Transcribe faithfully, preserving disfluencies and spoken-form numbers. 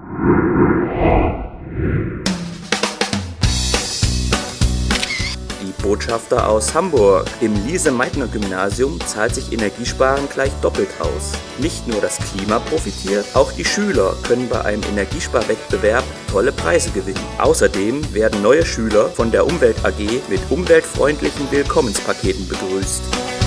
Die Botschafter aus Hamburg. Im Lise-Meitner-Gymnasium zahlt sich Energiesparen gleich doppelt aus. Nicht nur das Klima profitiert, auch die Schüler können bei einem Energiesparwettbewerb tolle Preise gewinnen. Außerdem werden neue Schüler von der Umwelt A G mit umweltfreundlichen Willkommenspaketen begrüßt.